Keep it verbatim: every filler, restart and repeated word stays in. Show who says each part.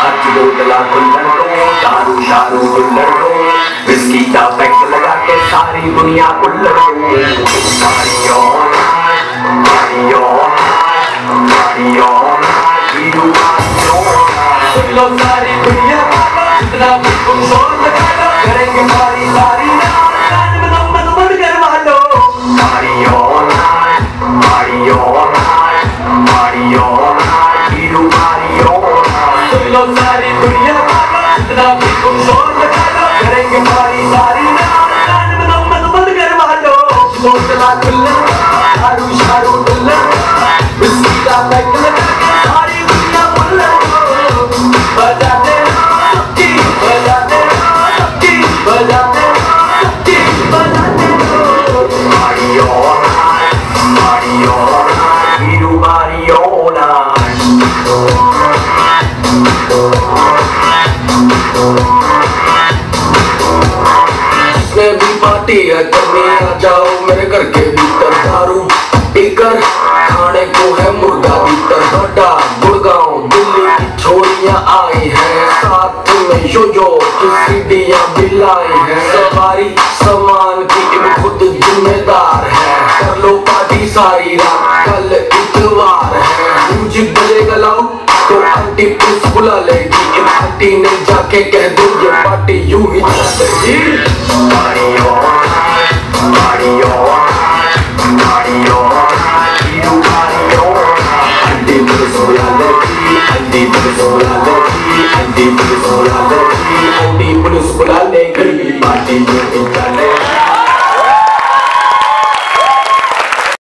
Speaker 1: काच बोतला कुल्लड़ दो, दारू शारू कुल्लड़ दो, विस्की का पैक लगा के सारी दुनिया कुल्लड़ दो। Party on party on party on Heeru party on. सुन लो सारी दुनिया इतना तुम शोर लगा लो, करेंगे सारी सारी कान में दम मत बंद करवा लो। Party on party on party on Heeru party on. सुन लो सारी दुनिया इतना तुम शोर लगा लो, करेंगे सारी सारी कान में दम मत बंद करवा लो। बोतला कुल्लड़ दारू शारू कुल्लड़, विस्की का पैक लगा के सारी दुनिया कुल्लड़ दो। बजाते सबकी बजाते सबकी बजाते सबकी बजाते दो। Party on party on Heeru party on. जिसने भी पार्टी है करनी आ जाओ मेरे घर के भीतर, दारू पीकर खाने को है मुर्गा भीतर। नोएडा गुड़गांव दिल्ली की छोरियां आई हैं, साथ में यो यो की सीढ़ियां भी लाई हैं। सवारी सामान की इन खुद जिम्मेदार है, कर लो पार्टी सारी रात कल इतवार है। म्यूजिक बजेगा लाउड तो आंटी पुलिस बुला लेगी, इन आंटी ने जाके कह दो ये पार्टी यूं ही चलेगी।